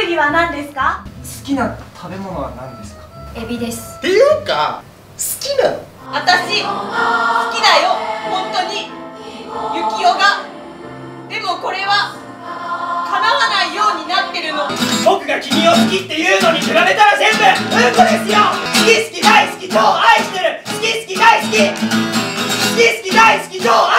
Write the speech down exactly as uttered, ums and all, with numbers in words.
特技は何ですか？ 好きな食べ物は何ですか？ エビです。 っていうか好きなの？ 私好きだよ、本当に。ユキオが。でもこれは叶わないようになってるの。 僕が君を好きっていうのに比べたら全部うんこですよ。好き好き大好き超愛してる。好き好き大好き好き好き大好き超愛